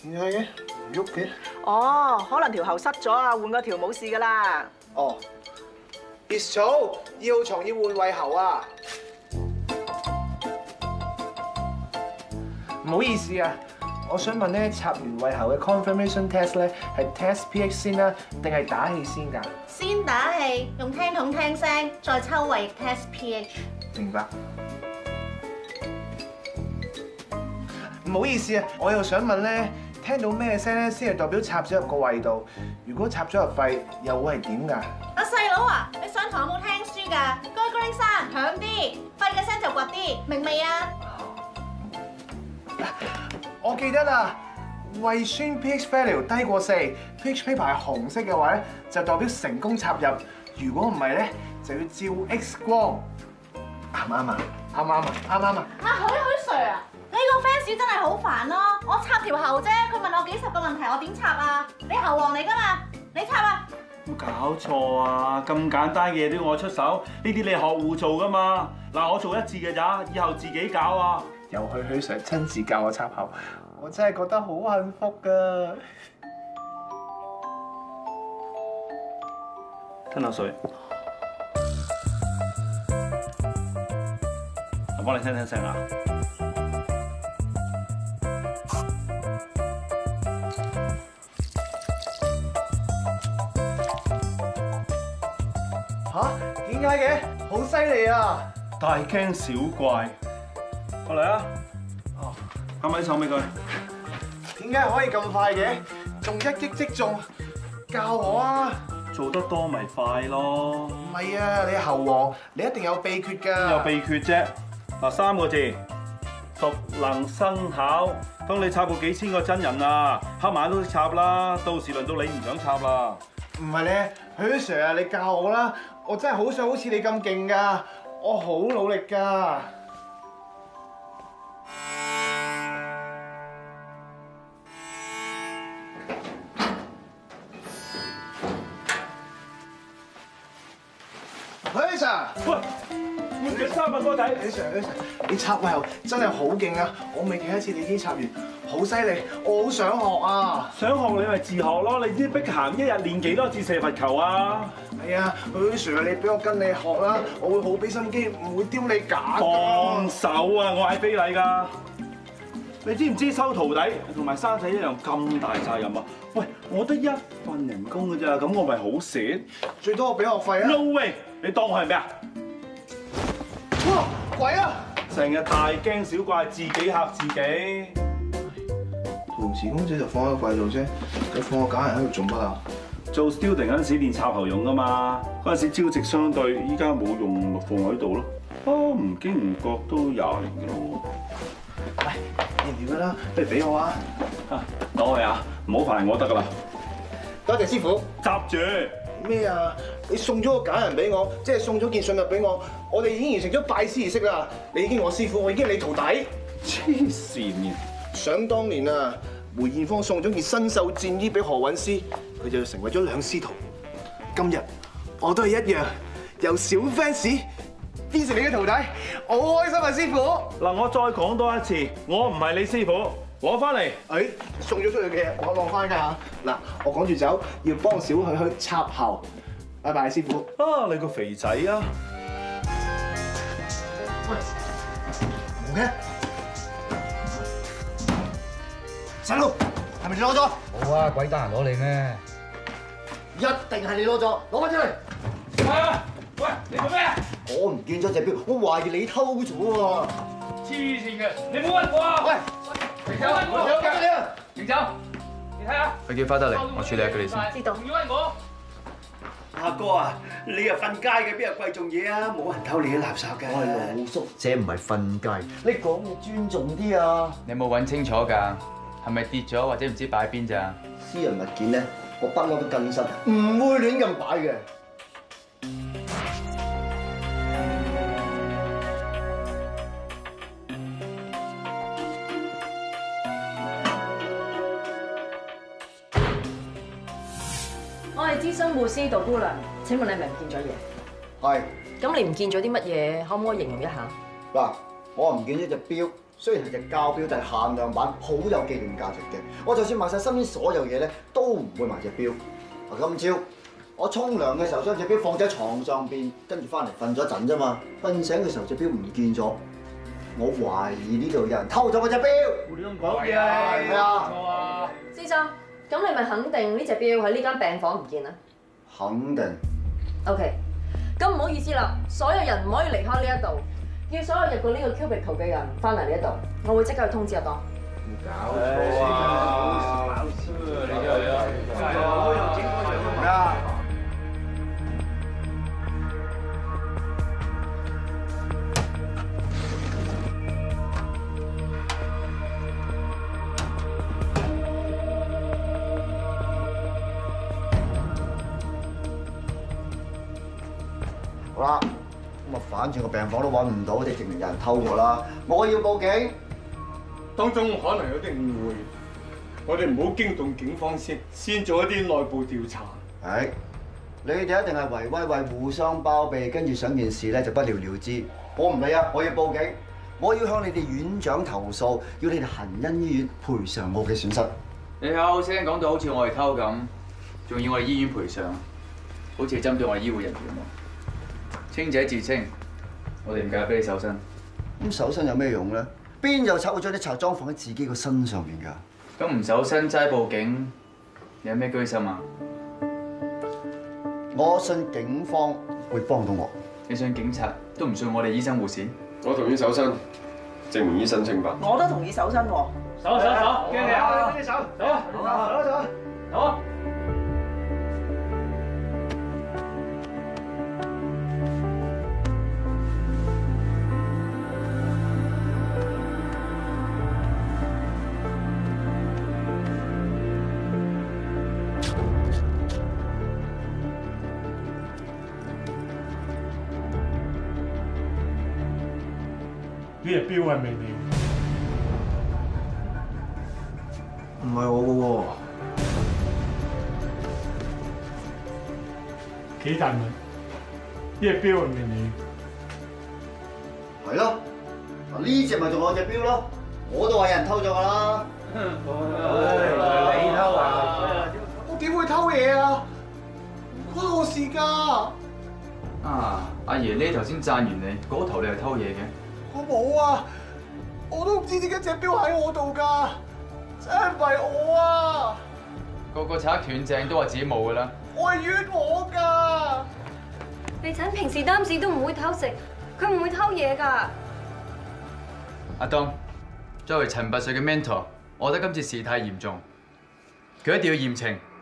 點解嘅？唔喐嘅？ 哦，可能條喉塞咗啊，換個條冇事噶啦。 哦 ，It's so 2號床要換胃喉啊！唔好意思啊，我想問咧，插完胃喉嘅 confirmation test 咧，係 test pH 先啦，定係打氣先㗎？ 先打氣，用聽筒聽聲，再抽胃液 test pH。 明白。唔好意思啊，我又想問咧，聽到咩聲咧先係代表插咗入個胃度？如果插咗入肺，又會係點㗎？ 阿細佬啊，你上堂有冇聽書㗎？嗰啲聲響啲，肺嘅聲就滑啲，明未啊？ 我記得啦，胃酸 pH value 低過4，pH paper 係紅色嘅話咧，就代表成功插入；如果唔係咧，就要照 X 光。啱唔啱啊？啱唔啱啊？啱唔啱啊？ 阿許 Sir 啊，呢個 fans 真係好煩咯！我插條喉啫，佢問我幾十個問題，我點插啊？你喉王嚟㗎嘛？你插啊！ 冇搞錯啊！咁簡單嘅嘢都要我出手，呢啲你學護做㗎嘛？嗱，我做一次嘅咋，以後自己搞啊！ 由許 Sir 親自教我插喉，我真係覺得好幸福㗎。 吞口水，我幫你聽聽聲啊！ 吓？點解嘅？好犀利啊！ 大驚小怪，過嚟啊！哦，啱咪啲手尾佢。 點解可以咁快嘅？仲一擊即中，教我啊！ 做得多咪快咯。 唔係啊，你喉王，你一定有秘訣㗎。 有秘訣啫。嗱，3個字，熟能生巧。當你插過幾千個真人啊，黑晚都識插啦。到時輪到你唔想插啦。 唔係咧，許 Sir 啊，你教我啦！我真係好想好似你咁勁㗎，我好努力㗎。許 Sir， 喂，換咗3個歌仔。 許 Sir， 你插胃喉真係好勁啊！我未記一次你已經插完，好犀利，我好想學啊！ 想學你咪自學咯。你知碧咸一日練幾多次射罰球啊？ 係啊，許 Sir， 你俾我跟你學啦，我會好俾心機，唔會丟你假㗎。 幫手啊！我係非禮㗎。你知唔知收徒弟同埋生仔一樣咁大責任啊？喂，我得1份人工㗎咋，咁我咪好蝕？ 最多我俾學費啊 No way！你當我係咩啊？ 哇！鬼啊！ 成日大驚小怪，自己嚇自己。 陶瓷公仔就放喺個櫃度啫，你放個假人喺度做乜啊？ 做 student 嗰陣時練插喉用㗎嘛，嗰陣時朝夕相對，依家冇用咪放喺度咯。唔經唔覺都20年㗎咯。 喂，你掂㗎啦，不如俾我啊！ 攞去啊，唔好煩我得㗎啦。 多謝師傅。 執住。 咩啊？你送咗個假人俾我，即係送咗件信物俾我，我哋已經完成咗拜師儀式啦。你已經我師傅，我已經係你徒弟。 黐線嘅！ 想當年啊，梅艷芳送咗件新秀戰衣俾何韻詩，佢就成為咗兩師徒。今日我都係一樣，由小 fans 變成你嘅徒弟，我好開心啊，師傅！ 嗱，我再講多一次，我唔係你師傅，攞翻嚟。 誒，送咗出去嘅我攞翻㗎嚇。嗱，我趕住走，要幫小許插喉。拜拜，師傅。 啊，你個肥仔啊！ 喂，冇嘅。細路，係咪你攞咗？ 好啊，鬼得閒攞你咩？ 一定係你攞咗，攞翻出嚟。 喂，你做咩啊？ 我唔見咗隻錶，我懷疑你偷咗喎。 黐線嘅，你冇揾我啊！喂，停手！ 有㗎你啊！ 停手！你睇下。 佢叫翻得嚟，我處理下佢哋先。 知道。 仲要揾我？ 阿哥啊，你又瞓街嘅，邊有貴重嘢啊？冇人偷你啲垃圾嘅。 我係露宿者，唔係瞓街。你講嘢尊重啲啊！ 你有冇揾清楚㗎？係咪跌咗或者唔知擺邊咋？ 私人物件咧，我不嬲都更新，唔會亂咁擺嘅。 我係諮詢護師杜姑娘，請問你係咪唔見咗嘢？ 係。 咁你唔見咗啲乜嘢？可唔可以形容一下？ 嗱，我唔見咗隻錶， 雖然係隻膠錶，但係限量版，好有紀念價值嘅。我就算賣晒身邊所有嘢咧，都唔會賣隻錶。今朝我沖涼嘅時候將隻錶放咗喺床上邊，跟住翻嚟瞓咗一陣啫嘛。瞓醒嘅時候隻錶唔見咗，我懷疑呢度有人偷咗我隻錶。 你咁講嘢係啊！ 先生，咁你咪肯定呢隻錶喺呢間病房唔見啦？ 肯定。 OK， 咁唔好意思啦，所有人唔可以離開呢一度，要所有入過呢個 cubicle 嘅人翻嚟呢一度，我會即刻去通知阿當。 搞錯啊！你係啊！ 咩啊？好啦，咁啊反轉個病房都揾唔到，即係證明有人偷咗啦。我要報警。 當中可能有啲誤會，我哋唔好驚動警方先做一啲內部調查。 係，你哋一定係圍威喂，互相包庇，跟住想件事咧就不了了之。我唔理啊，我要報警，我要向你哋院長投訴，要你哋恒恩醫院賠償我嘅損失。 你口聲講到好似我哋偷咁，仲要我哋醫院賠償，好似係針對我哋醫護人員喎。清者自清，我哋唔介意俾你搜身。 咁搜身有咩用咧？邊有賊會將啲賊贓放喺自己個身上面㗎？ 咁唔搜身齋報警，你有咩居心啊？ 我信警方會幫到我。 你信警察都唔信我哋醫生護士？ 我同意搜身，證明醫生清白。 我都同意搜身喎。 手，驚你啊！俾你手，走啊！走啊！走啊！ 呢隻錶係咪你？ 唔係我嘅喎。 幾大問？呢隻錶係咪你？ 係咯，嗱呢隻咪仲我隻錶咯，我都話有人偷咗㗎啦。 你偷啊？我點會偷嘢啊？唔關我事㗎。 啊，阿爺呢頭先讚完你，嗰頭你係偷嘢嘅。 我冇啊！我都唔知點解隻錶喺我度㗎，真係唔係我啊！ 個賊斷正都話自己冇㗎啦。 我係冤枉㗎！ 地產平時擔屎都唔會偷食，佢唔會偷嘢㗎。 阿東，作為陳拔萃嘅 mentor，我覺得今次事態嚴重，佢一定要嚴懲。